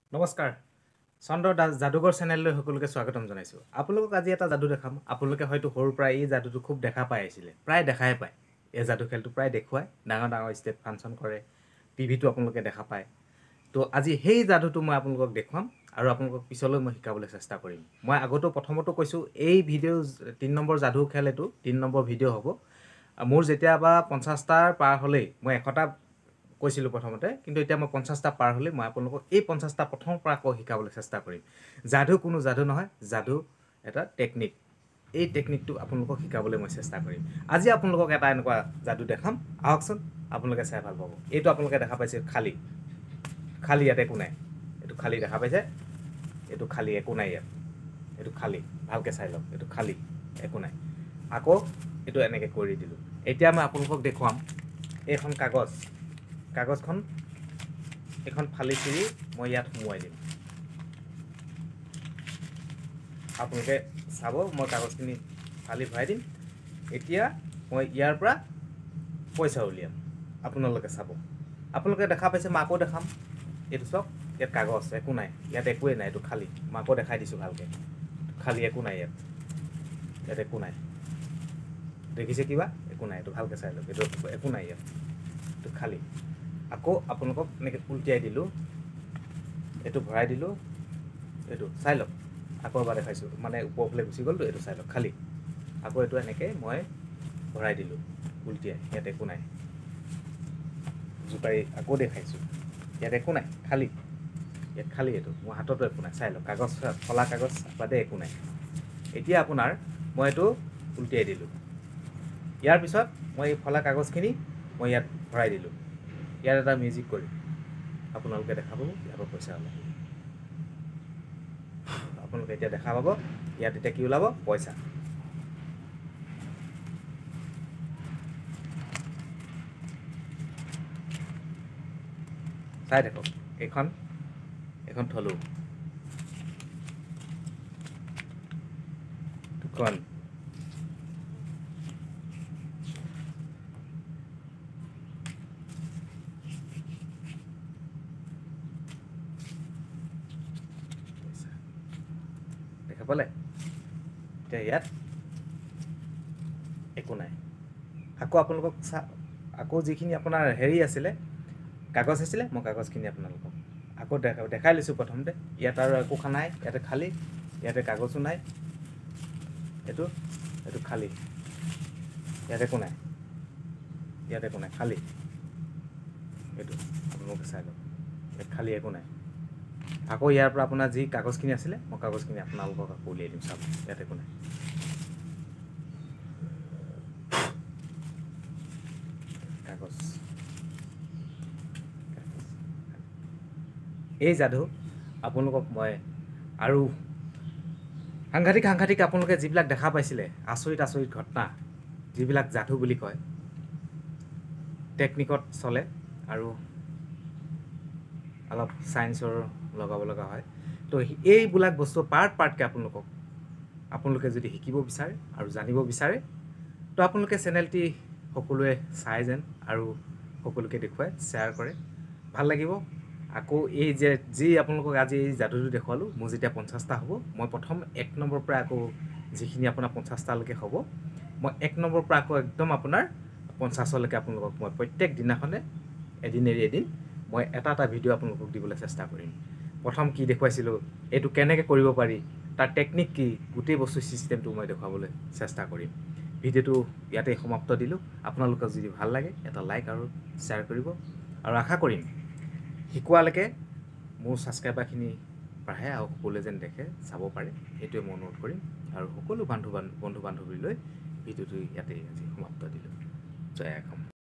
নমস্কাৰ চন্দ্ৰ যাদুঘৰ চেনেললৈ সকলোকে স্বাগতম জনাইছোঁ। আপোনালোকক আজি এটা যাদু দেখাম। আপোনালোকে হয়তো সৰুৰ পৰা এই যাদুটো খুব দেখা পাই আহিছিলে, প্ৰায় দেখাই পায়। এই যাদু খেলটো প্ৰায় দেখুৱায়, ডাঙৰ ডাঙৰ ষ্টেট ফাংচন কৰে, টিভিটো আপোনালোকে দেখা পায়। তো আজি সেই যাদুটো মই আপোনালোকক দেখুৱাম আৰু আপোনালোকক পিছলৈ মই শিকাবলৈ চেষ্টা কৰিম। মই আগতেও প্ৰথমতো কৈছোঁ এই ভিডিঅ' 3 নম্বৰ যাদু খেল, এইটো 3 নম্বৰ ভিডিঅ' হ'ব। মোৰ যেতিয়াবা 50টাৰ পাৰ হ'লেই, মই 100টা কৈছিলোঁ প্ৰথমতে, কিন্তু এতিয়া মই 50টা পাৰ হ'লেই মই আপোনালোকক এই 50টা প্ৰথমৰ পৰা আকৌ শিকাবলৈ চেষ্টা কৰিম। যাদু কোনো যাদু নহয়, যাদু এটা টেকনিক। এই টেকনিকটো আপোনালোকক শিকাবলৈ মই চেষ্টা কৰিম। আজি আপোনালোকক এটা এনেকুৱা যাদু দেখাম, আহকচোন আপোনালোকে চাই ভাল পাব। এইটো আপোনালোকে দেখা পাইছে খালী খালী, ইয়াত একো নাই। এইটো খালী দেখা পাইছে, এইটো খালী, একো নাই ইয়াত। এইটো খালী, ভালকৈ চাই লওক, এইটো খালী, একো নাই। আকৌ এইটো এনেকৈ কৰি দিলোঁ। এতিয়া মই আপোনালোকক দেখুৱাম এইখন কাগজখন এখন ফালি চিৰি মই ইয়াত সোমোৱাই দিম। আপোনালোকে চাব, মই কাগজখিনি ফালি ভৰাই দিম। এতিয়া মই ইয়াৰ পৰা পইচা উলিয়াম, আপোনালোকে চাব। আপোনালোকে দেখা পাইছে, মই আকৌ দেখাম। এইটো চাওক, ইয়াত কাগজ একো নাই, ইয়াত একোৱেই নাই, এইটো খালী। মই আকৌ দেখাই দিছোঁ ভালকৈ, খালী, একো নাই ইয়াত, ইয়াত একো নাই। দেখিছে কিবা? একো নাই, এইটো ভালকৈ চাই লওক, এইটো একো নাই ইয়াত, এইটো খালী। আকৌ আপোনালোকক এনেকৈ উলটিয়াই দিলোঁ, এইটো ভৰাই দিলোঁ, এইটো চাই লওক। আকৌ এবাৰ দেখাইছোঁ, মানে ওপৰফালে গুচি গ'লতো, এইটো চাই লওক খালী। আকৌ এইটো এনেকৈ মই ভৰাই দিলোঁ উলটিয়াই, ইয়াত একো নাই। জোকাৰি আকৌ দেখাইছোঁ, ইয়াত একো নাই, খালী, ইয়াত খালী। এইটো মোৰ হাততো একো নাই, চাই লওক, কাগজ, ফলা কাগজ বাদে একো নাই। এতিয়া আপোনাৰ মই এইটো উলটিয়াই দিলোঁ। ইয়াৰ পিছত মই এই ফলা কাগজখিনি মই ইয়াত ভৰাই দিলোঁ। ইয়াত এটা মিউজিক কৰিম, আপোনালোকে দেখা পাব, ইয়াৰ পৰা পইচা ওলাব। আপোনালোকে এতিয়া দেখা পাব, ইয়াত এতিয়া কি ওলাব? পইচা। চাই থাকক, এইখন থলোঁ, দুখন, দেখা পালে? এতিয়া ইয়াত একো নাই। আকৌ আপোনালোকক আকৌ যিখিনি আপোনাৰ হেৰি আছিলে, কাগজ আছিলে, মই কাগজখিনি আপোনালোকক আকৌ দেখাই লৈছোঁ প্ৰথমতে। ইয়াত আৰু একো নাই, ইয়াতে খালী, ইয়াতে কাগজো নাই, এইটো খালী, ইয়াত একো নাই, ইয়াত একো নাই, খালী। এইটো আপোনালোকে চাই লওক, ইয়াত খালী, একো নাই। আকৌ ইয়াৰ পৰা আপোনাৰ যি কাগজখিনি আছিলে, মই কাগজখিনি আপোনালোকক আকৌ উলিয়াই দিম, চাব, ইয়াত একো নাই। কাগজ, এই যাদু আপোনালোকক মই আৰু সাংঘাতিক আপোনালোকে যিবিলাক দেখা পাইছিলে, আচৰিত ঘটনা, যিবিলাক যাদু বুলি কয়, টেকনিকত চলে আৰু অলপ চায়েন্সৰ লগাব লগা হয়। তো এইবিলাক বস্তু পাৰ্টকৈ আপোনালোকে যদি শিকিব বিচাৰে আৰু জানিব বিচাৰে, তো আপোনালোকে চেনেলটি সকলোৱে চাই যেন আৰু সকলোকে দেখুৱাই শ্বেয়াৰ কৰে, ভাল লাগিব। আকৌ এই যি আপোনালোকক আজি এই যাদুটো দেখুৱালোঁ, মোৰ যেতিয়া 50টা হ'ব, মই প্ৰথম 1 নম্বৰৰ পৰা আকৌ যিখিনি আপোনাৰ 50টালৈকে হ'ব, মই 1 নম্বৰৰ পৰা আকৌ একদম আপোনাৰ 50লৈকে আপোনালোকক মই প্ৰত্যেক দিনাখনে এদিন এৰি এদিন মই এটা ভিডিঅ' আপোনালোকক দিবলৈ চেষ্টা কৰিম। প্ৰথম কি দেখুৱাইছিলোঁ, এইটো কেনেকৈ কৰিব পাৰি, তাৰ টেকনিক কি, গোটেই বস্তু ছিষ্টেমটো মই দেখুৱাবলৈ চেষ্টা কৰিম। ভিডিঅ'টো ইয়াতে সমাপ্ত দিলোঁ। আপোনালোকক যদি ভাল লাগে, এটা লাইক আৰু শ্বেয়াৰ কৰিব, আৰু আশা কৰিম শিকোৱালৈকে মোৰ ছাবস্ক্ৰাইবাৰখিনি বাঢ়ে আৰু সকলোৱে যেন দেখে, চাব পাৰে, সেইটোৱে মই অনুৰোধ কৰিম। আৰু সকলো বন্ধু বান্ধৱীলৈ ভিডিঅ'টো ইয়াতে আজি সমাপ্ত দিলোঁ। জয় অসম।